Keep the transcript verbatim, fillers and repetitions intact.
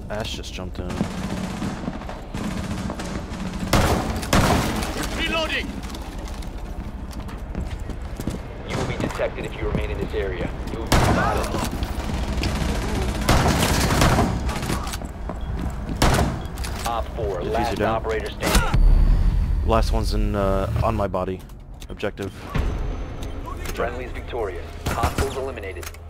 Ash just jumped in. Reloading! You will be detected if you remain in this area. You will be spotted. Op four, last down. operator standing. Last one's in uh, on my body. Objective. Friendly's victorious. Hostiles eliminated.